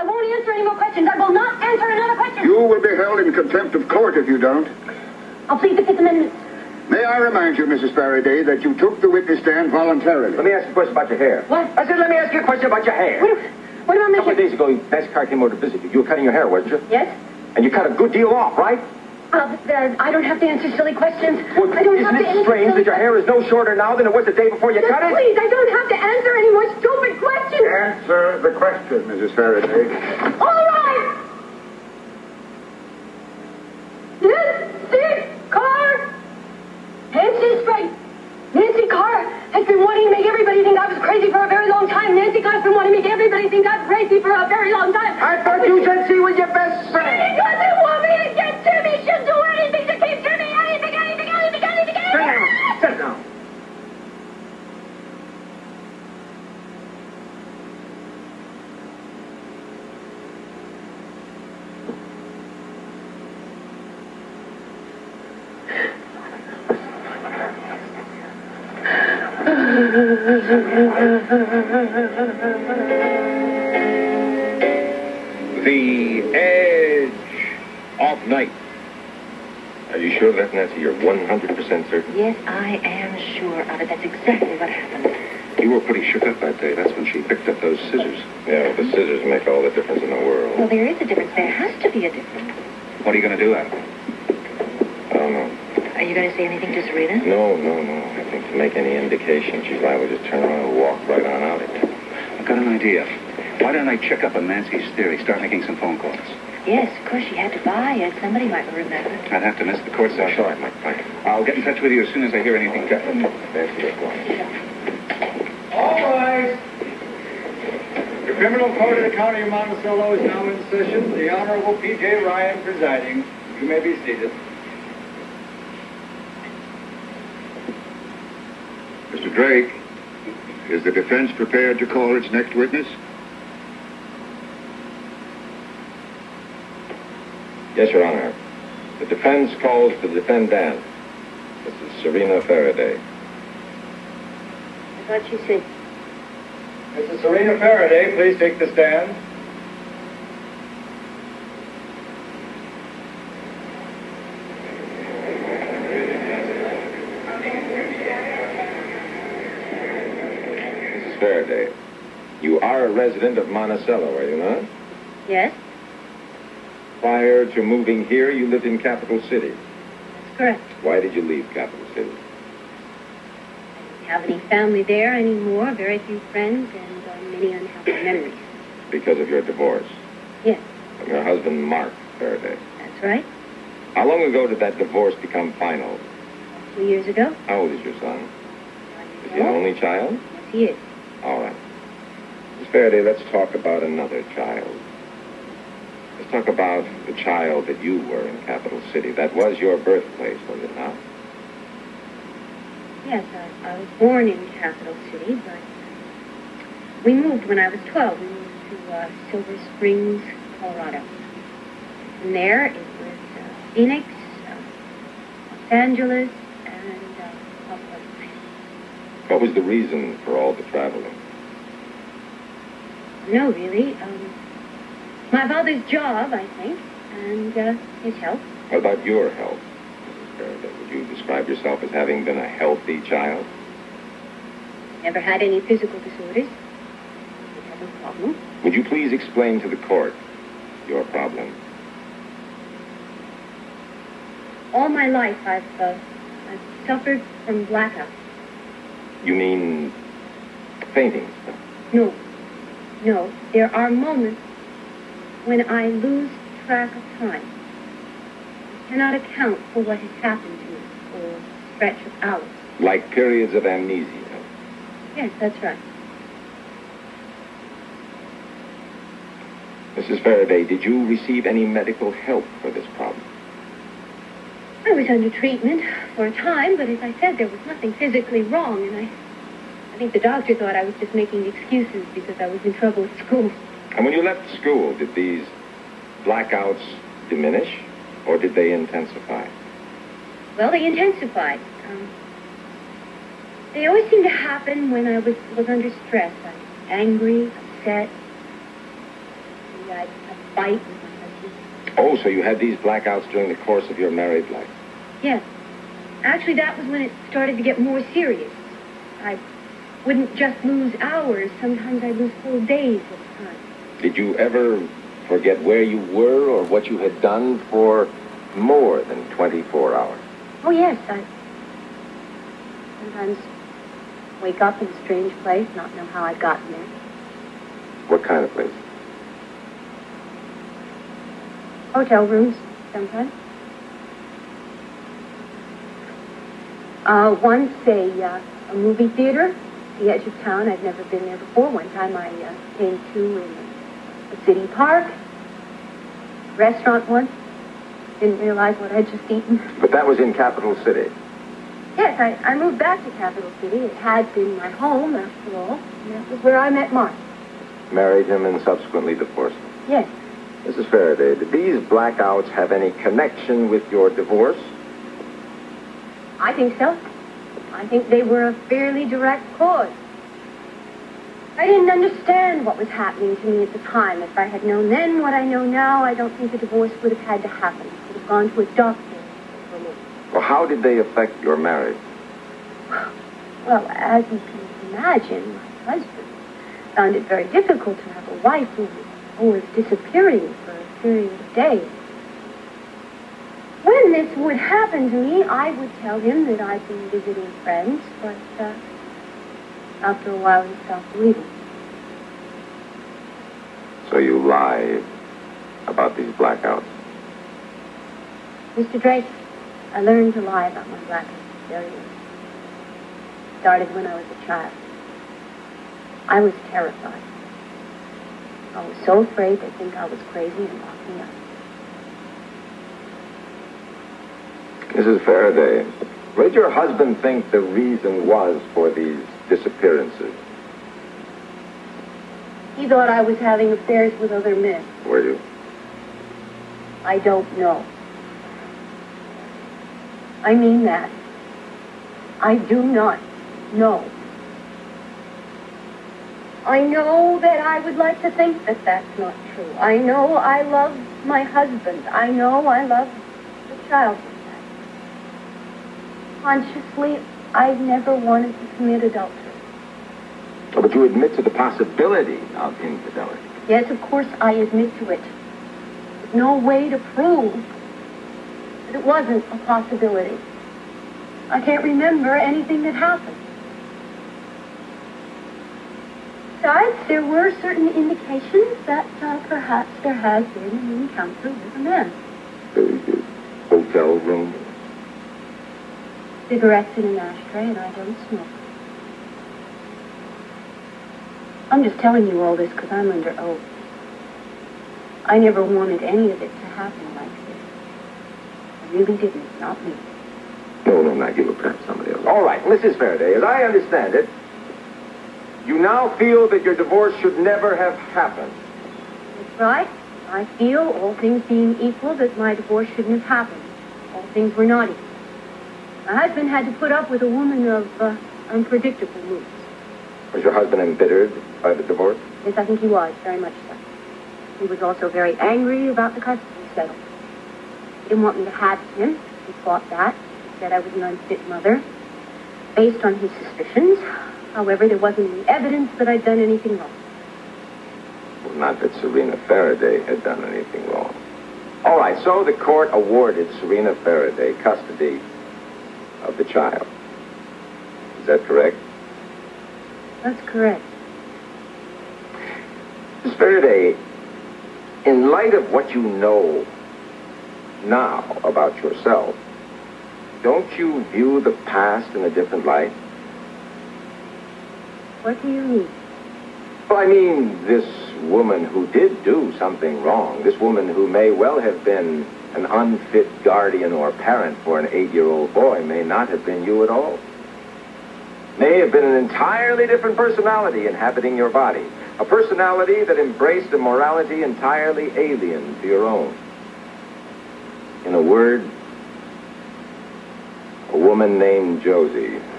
I won't answer any more questions. I will not answer another question. You will be held in contempt of court if you don't. I'll plead the Fifth Amendment. May I remind you, Mrs. Faraday, that you took the witness stand voluntarily. Let me ask you a question about your hair. What? I said, let me ask you a question about your hair. What about A couple of making... days ago, NASCAR came over to visit you. You were cutting your hair, weren't you? Yes? And you cut a good deal off, right? I don't have to answer silly questions. Well, I don't have to isn't it answer strange silly that your hair is no shorter now than it was the day before you cut it? Please, I don't have to answer any more stupid questions. Answer the question, Mrs. Faraday. All right. Nancy Carr. Nancy's right. Nancy Carr has been wanting to make everybody think I was crazy for a very long time. Nancy Carr's been wanting to make everybody think I'm crazy for a very long time. I thought you said she was your best friend. She doesn't want me to get to me. She'll do anything to keep to me. Anything. Sit down. The edge of night. Are you sure of that, Nancy? You're 100% certain? Yes, I am sure of it. That's exactly what happened. You were pretty shook up that day. That's when she picked up those scissors. Yeah, well, the scissors make all the difference in the world. Well, there is a difference. There has to be a difference. What are you going to do, Adam? I don't know. Are you going to say anything to Serena? No. I think to make any indication, she's liable to just turn around and walk right on out again. I've got an idea. Why don't I check up on Nancy's theory, start making some phone calls? Yes, of course, she had to buy it. Somebody might remember. I'd have to miss the court session. All right, Mike. I'll get in touch with you as soon as I hear anything. Nancy, you're going. All right. The criminal court of the county of Monticello is now in session. The Honorable P.J. Ryan presiding. You may be seated. Mr. Drake, is the defense prepared to call its next witness? Yes, Your Honor. The defense calls the defendant, Mrs. Serena Faraday. I thought you said... Mrs. Serena Faraday, please take the stand. Mrs. Faraday, you are a resident of Monticello, are you not? Yes, Prior to moving here, you lived in Capital City. that's correct. Why did you leave Capital City? I don't have any family there anymore, very few friends, and many unhappy memories. Because of your divorce Yes, from your husband, Mark Faraday. that's right. How long ago did that divorce become final? 2 years ago. How old is your son? 1 Is year he an old. only child? Yes, he is. All right. Miss Faraday, let's talk about another child. Let's talk about the child that you were in Capital City. That was your birthplace, was it not? Yes, I was born in Capital City, but we moved when I was 12. We moved to Silver Springs, Colorado. From there, it was Phoenix, Los Angeles, and Oakland. What was the reason for all the traveling? No, really. My father's job, I think, and his health. What about your health, Mrs. Faraday? Would you describe yourself as having been a healthy child? Never had any physical disorders. Didn't have a problem. Would you please explain to the court your problem? All my life, I've suffered from blackout. You mean fainting? No, there are moments when I lose track of time. I cannot account for what has happened to me for a stretch of hours. Like periods of amnesia? Yes, that's right. Mrs. Faraday, did you receive any medical help for this problem? I was under treatment for a time, but as I said, there was nothing physically wrong, and I think the doctor thought I was just making excuses because I was in trouble at school. And when you left school, did these blackouts diminish, or did they intensify? Well, they intensified. They always seemed to happen when I was under stress. I was angry, upset. I'd fight with my husband. Oh, so you had these blackouts during the course of your married life? Yes. Actually, that was when it started to get more serious. I wouldn't just lose hours. Sometimes I'd lose whole days at a time. Did you ever forget where you were or what you had done for more than 24 hours? Oh, yes. I sometimes wake up in a strange place, not know how I'd gotten there. What kind of place? Hotel rooms, sometimes. Once a movie theater, the edge of town. I'd never been there before. One time I came to in a city park. Restaurant once. Didn't realize what I'd just eaten. But that was in Capital City. Yes, I moved back to Capital City. It had been my home, after all. And that was where I met Mark. Married him and subsequently divorced him. Yes. Mrs. Faraday, did these blackouts have any connection with your divorce? I think so. I think they were a fairly direct cause. I didn't understand what was happening to me at the time. If I had known then what I know now, I don't think the divorce would have had to happen. I would have gone to a doctor for me. Well, how did they affect your marriage? Well, as you can imagine, my husband found it very difficult to have a wife who was always disappearing for a period of days. When this would happen to me, I would tell him that I'd been visiting friends, but after a while he stopped believing. So you lied about these blackouts? Mr. Drake, I learned to lie about my blackouts very early. It started when I was a child. I was terrified. I was so afraid they'd think I was crazy and lock me up. Mrs. Faraday, what did your husband think the reason was for these disappearances? He thought I was having affairs with other men. Were you? I don't know. I mean that. I do not know. I know that I would like to think that that's not true. I know I love my husband. I know I love the child. Consciously, I never wanted to commit adultery. Oh, but you admit to the possibility of infidelity. Yes, of course, I admit to it. There's no way to prove that it wasn't a possibility. I can't remember anything that happened. Besides, there were certain indications that perhaps there had been an encounter with a man. The hotel room? Cigarettes in an ashtray, and I don't smoke. I'm just telling you all this because I'm under oath. I never wanted any of it to happen like this. I really didn't, not me. No, not you, perhaps somebody else. All right, Mrs. Faraday, as I understand it, you now feel that your divorce should never have happened. That's right. I feel, all things being equal, that my divorce shouldn't have happened. All things were not equal. My husband had to put up with a woman of unpredictable moods. Was your husband embittered by the divorce? Yes, I think he was, very much so. He was also very angry about the custody settlement. He didn't want me to have him. He fought that. He said I was an unfit mother, based on his suspicions. However, there wasn't any evidence that I'd done anything wrong. Well, not that Serena Faraday had done anything wrong. All right, so the court awarded Serena Faraday custody of the child. Is that correct? That's correct. Miss Faraday, in light of what you know now about yourself, don't you view the past in a different light? What do you mean? Well, I mean, this woman who did do something wrong, this woman who may well have been an unfit guardian or parent for an 8-year-old boy may not have been you at all. May have been an entirely different personality inhabiting your body. A personality that embraced a morality entirely alien to your own. In a word, a woman named Josie.